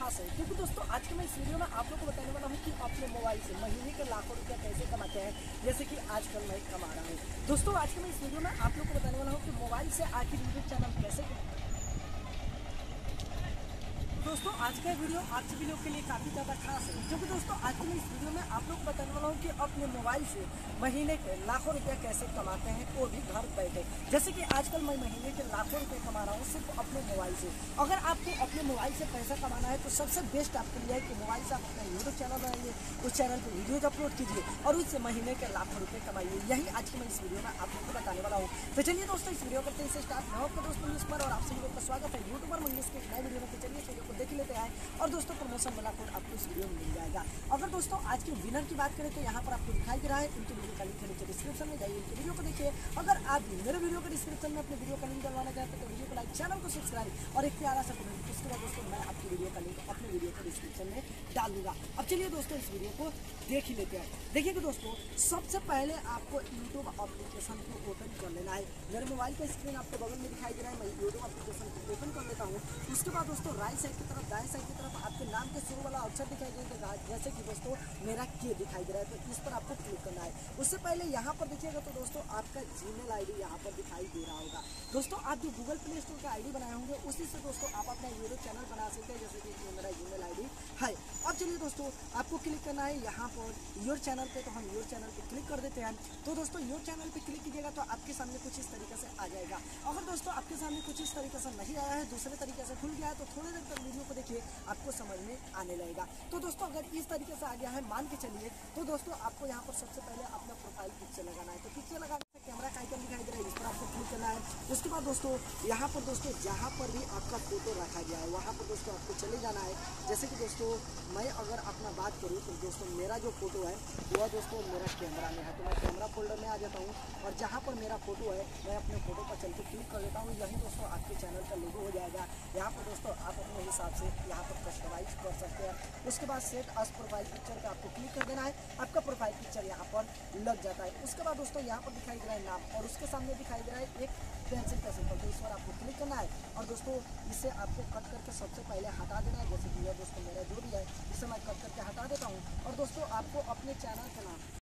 खास है, क्योंकि दोस्तों आज के मैं इस वीडियो में आप लोगों को बताने वाला हूँ कि अपने मोबाइल से महीने के लाखों रुपया कैसे कमाते हैं, जैसे कि आजकल मैं कमा रहा हूँ। दोस्तों आज के मैं इस वीडियो में आप लोगों को बताने वाला हूँ कि मोबाइल से आखिर यूट्यूब चैनल कैसे। दोस्तों आज का वीडियो आप सभी लोग के लिए काफ़ी ज़्यादा खास है, क्योंकि दोस्तों आज के मैं इस वीडियो में आप लोग को बताने वाला हूँ कि अपने मोबाइल से महीने के लाखों रुपया कैसे कमाते हैं, वो भी घर बैठे। जैसे कि आजकल मैं महीने के लाखों रुपये कमा रहा हूँ सिर्फ अपने मोबाइल से। अगर आपको अपने मोबाइल से पैसा कमाना है तो सबसे बेस्ट आपके लिए है कि मोबाइल से आप अपना यूट्यूब चैनल बनाइए, उस चैनल पर वीडियोज अपलोड कीजिए और उससे महीने के लाखों रुपये कमाइए। यही आज के मैं इस वीडियो में आप लोग को बताने वाला हूँ। तो चलिए दोस्तों इस वीडियो करते हैं स्टार्ट। मैं आपका दोस्त मंगेश कुमार और आप सभी लोग का स्वागत है यूट्यूबर मंगेश के नए वीडियो में। तो चलिए वीडियो को देख लेते हैं और दोस्तों प्रमोशन वाला कोड आपको इस वीडियो में मिल जाएगा। अगर दोस्तों आज के विनर की बात करें तो यहाँ पर आपको दिखाई दे रहा है, इनके वीडियो का लिंक नीचे डिस्क्रिप्शन में जाइए, इनके वीडियो को देखिए। अगर आप मेरे वीडियो के डिस्क्रिप्शन में अपने वीडियो का लिंक डलवाना चाहते हैं तो वीडियो को लाइक, चैनल को सब्सक्राइब और एक प्यारा सा कमेंट। उसके बाद दोस्तों मैं आपकी वीडियो का लिंक अपने वीडियो के डिस्क्रिप्शन में डाल दूंगा। अब चलिए दोस्तों इस वीडियो को देख ही लेते हैं। देखिए कि दोस्तों सबसे पहले आपको यूट्यूब एप्लीकेशन को ओपन कर लेना है। मेरे मोबाइल का स्क्रीन आपको बगल में दिखाई दे रहा है, मैं यूट्यूब एप्लीकेशन को ओपन कर लेता हूँ। उसके बाद दोस्तों राइट साइड की तरफ, दाएं साइड की तरफ आपके नाम के शुरू वाला अक्षर दिखाई देगा, जैसे कि दोस्तों मेरा के दिखाई दे रहा है, तो इस पर आपको क्लिक करना है। उससे पहले यहाँ पर देखिएगा तो दोस्तों आपका जीमेल आईडी यहाँ पर दिखाई दे रहा होगा। दोस्तों आप जो गूगल प्ले स्टोर का आईडी बनाए होंगे उसी से दोस्तों आप अपना यूट्यूब चैनल बना सकते हैं, जैसे कि मेरा जीमेल आईडी है। अब चलिए दोस्तों आपको क्लिक करना है यहाँ पर योर चैनल पे, तो हम योर चैनल पे क्लिक कर देते हैं। तो दोस्तों योर चैनल पे क्लिक कीजिएगा तो आपके सामने कुछ इस तरीके से आ जाएगा। अगर दोस्तों आपके सामने कुछ इस तरीके से नहीं आया है, दूसरे तरीके से खुल गया है, तो थोड़ी देर तक वीडियो को देखिए, आपको समझ में आने लगेगा। तो दोस्तों अगर इस तरीके से आ गया है मान के चलिए, तो दोस्तों आपको यहाँ पर सबसे पहले अपना प्रोफाइल पिक्चर लगाना है। तो पिक्चर लगाने से कैमरा का आइकन दिखाई दे रहा है, इस पर आपको क्लिक करना है। उसके बाद दोस्तों यहाँ पर दोस्तों जहाँ पर भी आपका फोटो रखा गया है वहाँ पर दोस्तों आपको चले जाना है। जैसे कि दोस्तों मैं अगर अपना बात करूँ तो दोस्तों मेरा जो फोटो है वह दोस्तों मेरा कैमरा में है, तो मैं कैमरा फोल्डर में आ जाता हूँ और जहाँ पर मेरा फोटो है मैं अपने फोटो पर चल के क्लिक कर देता हूँ। यही दोस्तों आपके चैनल का लोगो हो जाएगा। यहाँ पर दोस्तों आप अपने हिसाब से यहाँ पर कस्टमाइज कर सकते हैं। उसके बाद सेट अस प्रोफाइल पिक्चर पे आपको क्लिक कर देना है, आपका प्रोफाइल पिक्चर यहाँ पर लग जाता है। उसके बाद दोस्तों यहाँ पर दिखाई दे रहा है नाम और उसके सामने दिखाई दे रहा है एक पेंसिल का सिंबल, तो इस पर आपको क्लिक करना है और दोस्तों इसे आपको कट करके सबसे पहले हटा देना है। जैसे कि यह दोस्तों मेरा जो भी है इसे मैं कट करके हटा देता हूँ और दोस्तों आपको अपने चैनल का नाम